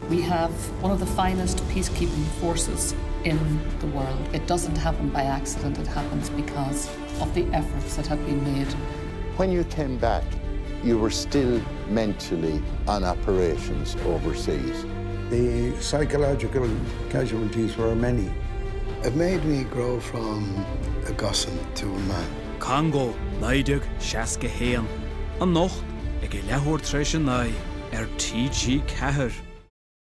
We have one of the finest peacekeeping forces in the world. It doesn't happen by accident, it happens because of the efforts that have been made. When you came back, you were still mentally on operations overseas. The psychological casualties were many. It made me grow from a gossan to a man. Congo, Naidig, TG4 Anocht, ag leabhar treis an TG4